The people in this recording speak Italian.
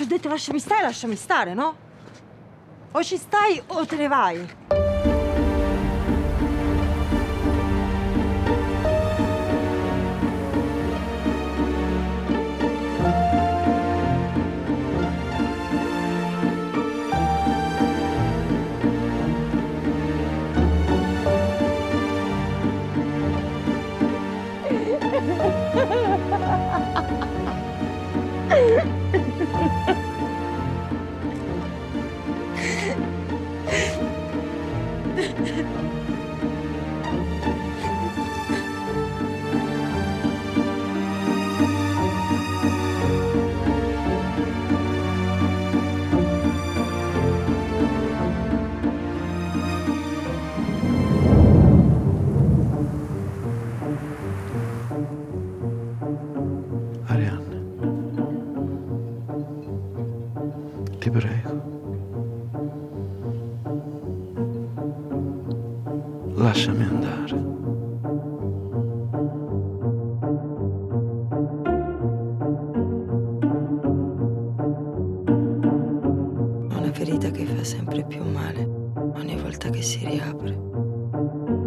ho detto lasciami stare, no? O ci stai o te ne vai. Arianna, ti prego, lasciami andare. Ho una ferita che fa sempre più male ogni volta che si riapre.